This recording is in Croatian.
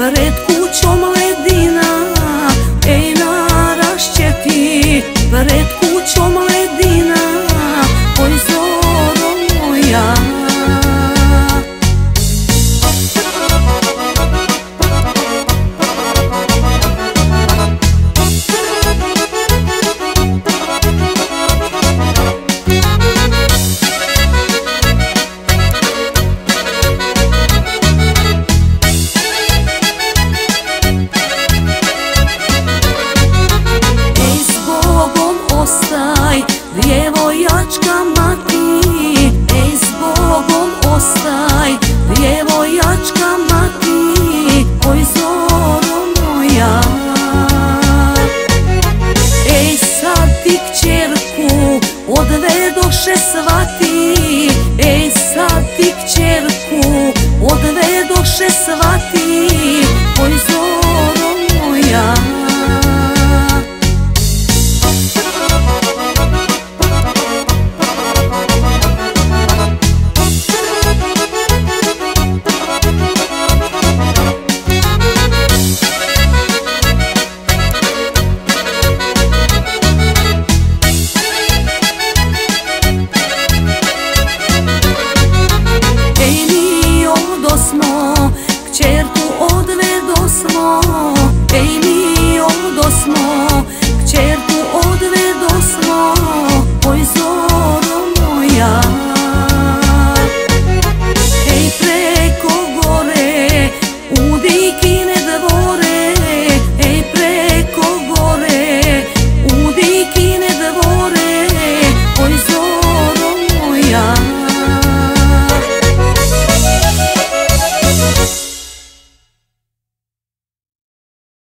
pred kućom ledina, ej narašće ti, pred kućom ledina, oj zoro moja. Djevojačka mati, ej s Bogom ostaj, djevojačka mati, oj zoro moja. Ej sad ti kćerku odvedoše svati, ej sad ti kćerku odvedoše svati, oj zoro moja. Kćerku odvedosmo, ej mi odosmo,